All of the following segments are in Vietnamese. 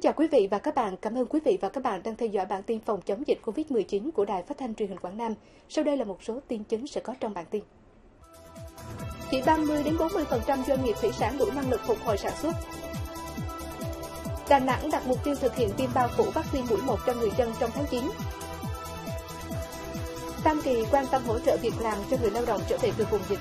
chào quý vị và các bạn. Cảm ơn quý vị và các bạn đang theo dõi bản tin phòng chống dịch COVID-19 của Đài Phát thanh Truyền hình Quảng Nam. Sau đây là một số tin chính sẽ có trong bản tin. Chỉ 30-40% doanh nghiệp thủy sản đủ năng lực phục hồi sản xuất. Đà Nẵng đặt mục tiêu thực hiện tiêm bao phủ vaccine mũi 1 cho người dân trong tháng 9. Tam Kỳ quan tâm hỗ trợ việc làm cho người lao động trở về từ vùng dịch.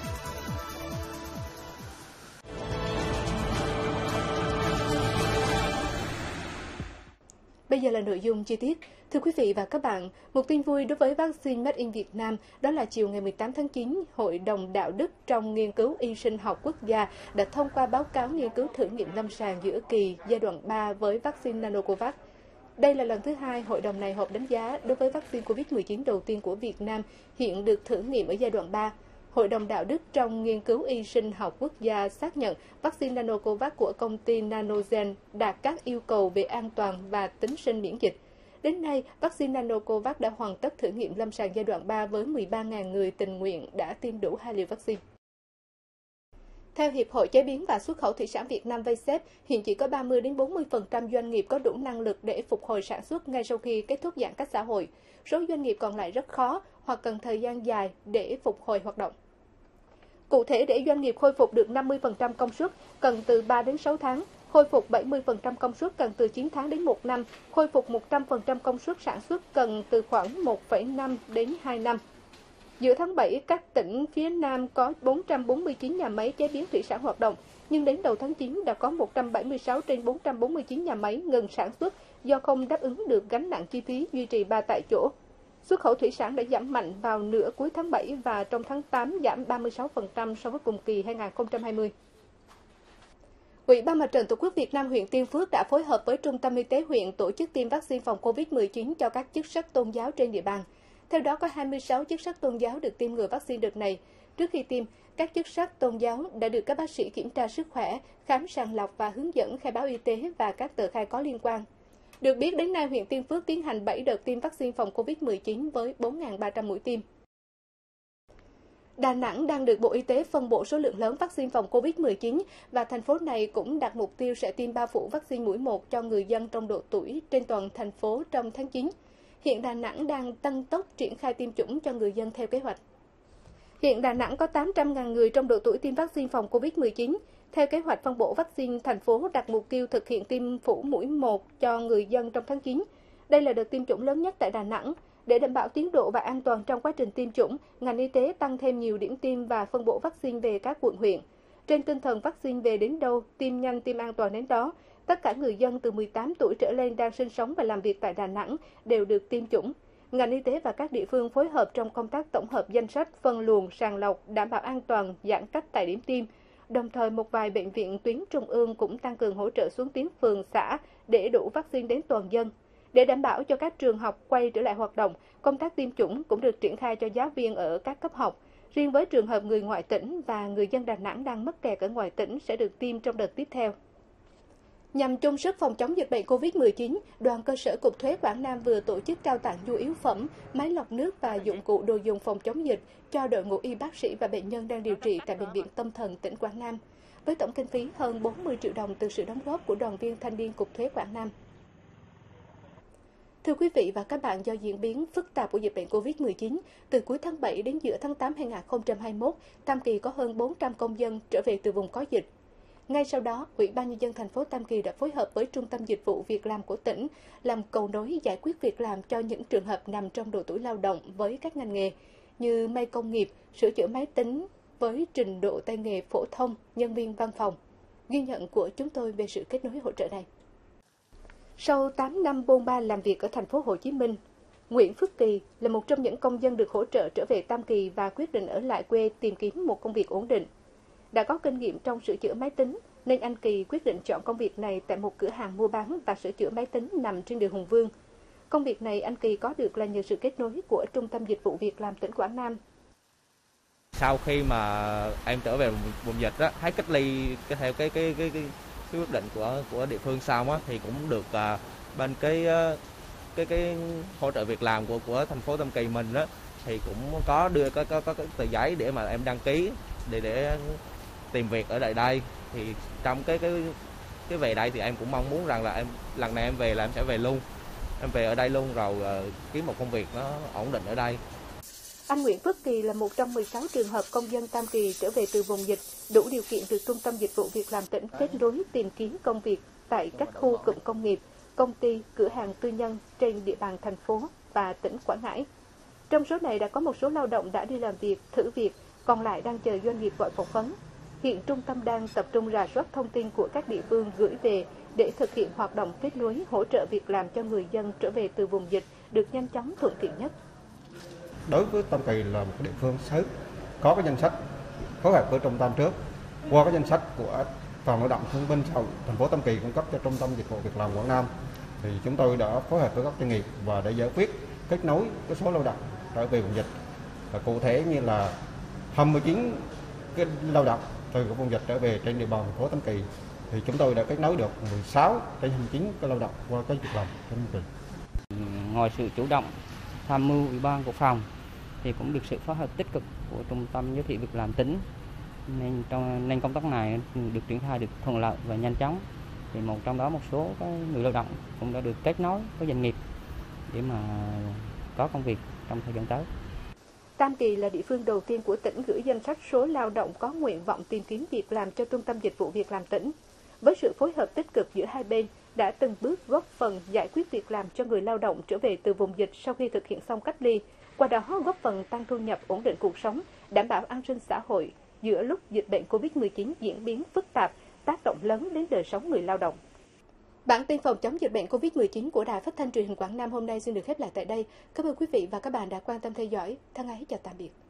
Bây giờ là nội dung chi tiết. Thưa quý vị và các bạn, một tin vui đối với vaccine Made in Việt Nam đó là chiều ngày 18 tháng 9, Hội đồng Đạo đức trong Nghiên cứu Y sinh học quốc gia đã thông qua báo cáo nghiên cứu thử nghiệm lâm sàng giữa kỳ giai đoạn 3 với vaccine Nanocovax. Đây là lần thứ hai hội đồng này họp đánh giá đối với vaccine COVID-19 đầu tiên của Việt Nam hiện được thử nghiệm ở giai đoạn 3. Hội đồng Đạo đức trong Nghiên cứu Y sinh học quốc gia xác nhận vaccine Nanocovax của công ty Nanogen đạt các yêu cầu về an toàn và tính sinh miễn dịch. Đến nay, vaccine Nanocovax đã hoàn tất thử nghiệm lâm sàng giai đoạn 3 với 13.000 người tình nguyện đã tiêm đủ 2 liều vaccine. Theo Hiệp hội Chế biến và Xuất khẩu Thủy sản Việt Nam VSEP, hiện chỉ có 30-40% doanh nghiệp có đủ năng lực để phục hồi sản xuất ngay sau khi kết thúc giãn cách xã hội. Số doanh nghiệp còn lại rất khó hoặc cần thời gian dài để phục hồi hoạt động. Cụ thể, để doanh nghiệp khôi phục được 50% công suất cần từ 3 đến 6 tháng, khôi phục 70% công suất cần từ 9 tháng đến 1 năm, khôi phục 100% công suất sản xuất cần từ khoảng 1,5 đến 2 năm. Giữa tháng 7, các tỉnh phía Nam có 449 nhà máy chế biến thủy sản hoạt động, nhưng đến đầu tháng 9 đã có 176 trên 449 nhà máy ngừng sản xuất do không đáp ứng được gánh nặng chi phí duy trì 3 tại chỗ. Xuất khẩu thủy sản đã giảm mạnh vào nửa cuối tháng 7 và trong tháng 8 giảm 36% so với cùng kỳ 2020. Ủy ban Mặt trận Tổ quốc Việt Nam huyện Tiên Phước đã phối hợp với Trung tâm Y tế huyện tổ chức tiêm vaccine phòng COVID-19 cho các chức sắc tôn giáo trên địa bàn. Theo đó, có 26 chức sắc tôn giáo được tiêm ngừa vaccine đợt này. Trước khi tiêm, các chức sắc tôn giáo đã được các bác sĩ kiểm tra sức khỏe, khám sàng lọc và hướng dẫn khai báo y tế và các tờ khai có liên quan. Được biết, đến nay huyện Tiên Phước tiến hành 7 đợt tiêm vaccine phòng COVID-19 với 4.300 mũi tiêm. Đà Nẵng đang được Bộ Y tế phân bổ số lượng lớn vaccine phòng COVID-19 và thành phố này cũng đặt mục tiêu sẽ tiêm bao phủ vaccine mũi 1 cho người dân trong độ tuổi trên toàn thành phố trong tháng 9. Hiện Đà Nẵng đang tăng tốc triển khai tiêm chủng cho người dân theo kế hoạch. Hiện Đà Nẵng có 800.000 người trong độ tuổi tiêm vaccine phòng COVID-19. Theo kế hoạch phân bổ vaccine, thành phố đặt mục tiêu thực hiện tiêm phủ mũi 1 cho người dân trong tháng 9. Đây là đợt tiêm chủng lớn nhất tại Đà Nẵng. Để đảm bảo tiến độ và an toàn trong quá trình tiêm chủng, ngành y tế tăng thêm nhiều điểm tiêm và phân bổ vaccine về các quận huyện. Trên tinh thần vaccine về đến đâu, tiêm nhanh, tiêm an toàn đến đó, tất cả người dân từ 18 tuổi trở lên đang sinh sống và làm việc tại Đà Nẵng đều được tiêm chủng. Ngành y tế và các địa phương phối hợp trong công tác tổng hợp danh sách, phân luồng, sàng lọc, đảm bảo an toàn, giãn cách tại điểm tiêm. Đồng thời, một vài bệnh viện tuyến trung ương cũng tăng cường hỗ trợ xuống tuyến phường, xã để đủ vaccine đến toàn dân. Để đảm bảo cho các trường học quay trở lại hoạt động, công tác tiêm chủng cũng được triển khai cho giáo viên ở các cấp học. Riêng với trường hợp người ngoại tỉnh và người dân Đà Nẵng đang mắc kẹt ở ngoài tỉnh sẽ được tiêm trong đợt tiếp theo. Nhằm chung sức phòng chống dịch bệnh COVID-19, Đoàn cơ sở Cục Thuế Quảng Nam vừa tổ chức trao tặng nhu yếu phẩm, máy lọc nước và dụng cụ đồ dùng phòng chống dịch cho đội ngũ y bác sĩ và bệnh nhân đang điều trị tại Bệnh viện Tâm thần tỉnh Quảng Nam, với tổng kinh phí hơn 40 triệu đồng từ sự đóng góp của đoàn viên thanh niên Cục Thuế Quảng Nam. Thưa quý vị và các bạn, do diễn biến phức tạp của dịch bệnh COVID-19, từ cuối tháng 7 đến giữa tháng 8 2021, Tam Kỳ có hơn 400 công dân trở về từ vùng có dịch. Ngay sau đó, Ủy ban Nhân dân thành phố Tam Kỳ đã phối hợp với Trung tâm Dịch vụ Việc làm của tỉnh làm cầu nối giải quyết việc làm cho những trường hợp nằm trong độ tuổi lao động với các ngành nghề như may công nghiệp, sửa chữa máy tính với trình độ tay nghề phổ thông, nhân viên văn phòng. Ghi nhận của chúng tôi về sự kết nối hỗ trợ này. Sau 8 năm bôn ba làm việc ở thành phố Hồ Chí Minh, Nguyễn Phước Kỳ là một trong những công dân được hỗ trợ trở về Tam Kỳ và quyết định ở lại quê tìm kiếm một công việc ổn định. Đã có kinh nghiệm trong sửa chữa máy tính, nên anh Kỳ quyết định chọn công việc này tại một cửa hàng mua bán và sửa chữa máy tính nằm trên đường Hùng Vương. Công việc này anh Kỳ có được là nhờ sự kết nối của Trung tâm Dịch vụ Việc làm tỉnh Quảng Nam. Sau khi mà em trở về vùng dịch đó, thấy cách ly theo cái quyết định của địa phương xong á, thì cũng được bên cái hỗ trợ việc làm của thành phố Tam Kỳ mình đó, thì cũng có đưa có tờ giấy để mà em đăng ký để tìm việc ở lại đây. Thì trong cái cái về đây thì em cũng mong muốn rằng là lần này em về là em sẽ về luôn. Em về ở đây luôn rồi kiếm một công việc nó ổn định ở đây. Anh Nguyễn Phước Kỳ là một trong 16 trường hợp công dân Tam Kỳ trở về từ vùng dịch, đủ điều kiện được Trung tâm Dịch vụ Việc làm tỉnh kết nối tìm kiếm công việc tại các khu cụm công nghiệp, công ty, cửa hàng tư nhân trên địa bàn thành phố và tỉnh Quảng Ngãi. Trong số này đã có một số lao động đã đi làm việc, thử việc, còn lại đang chờ doanh nghiệp gọi phỏng vấn. Hiện trung tâm đang tập trung rà soát thông tin của các địa phương gửi về để thực hiện hoạt động kết nối hỗ trợ việc làm cho người dân trở về từ vùng dịch được nhanh chóng thuận tiện nhất. Đối với Tam Kỳ là một địa phương sớm có cái danh sách phối hợp với trung tâm trước, qua cái danh sách của Phòng Lao động Thương binh Xã hội thành phố Tam Kỳ cung cấp cho Trung tâm Dịch vụ Việc làm Quảng Nam, thì chúng tôi đã phối hợp với các doanh nghiệp và để giải quyết kết nối cái số lao động trở về vùng dịch. Và cụ thể như là 29 cái lao động từ vùng dịch trở về trên địa bàn thành phố Tam Kỳ, thì chúng tôi đã kết nối được 16 trên 29 cái lao động qua cái việc làm trên Tam Kỳ. Ngoài sự chủ động tham mưu Ủy ban của phòng thì cũng được sự phối hợp tích cực của Trung tâm Giới thiệu Việc làm tỉnh, nên công tác này được triển khai được thuận lợi và nhanh chóng. Thì trong đó một số cái người lao động cũng đã được kết nối với doanh nghiệp để mà có công việc trong thời gian tới. Tam Kỳ là địa phương đầu tiên của tỉnh gửi danh sách số lao động có nguyện vọng tìm kiếm việc làm cho Trung tâm Dịch vụ Việc làm tỉnh. Với sự phối hợp tích cực giữa hai bên, đã từng bước góp phần giải quyết việc làm cho người lao động trở về từ vùng dịch sau khi thực hiện xong cách ly, qua đó góp phần tăng thu nhập, ổn định cuộc sống, đảm bảo an sinh xã hội giữa lúc dịch bệnh COVID-19 diễn biến phức tạp, tác động lớn đến đời sống người lao động. Bản tin phòng chống dịch bệnh COVID-19 của Đài Phát thanh Truyền hình Quảng Nam hôm nay xin được khép lại tại đây. Cảm ơn quý vị và các bạn đã quan tâm theo dõi. Thân ái chào tạm biệt.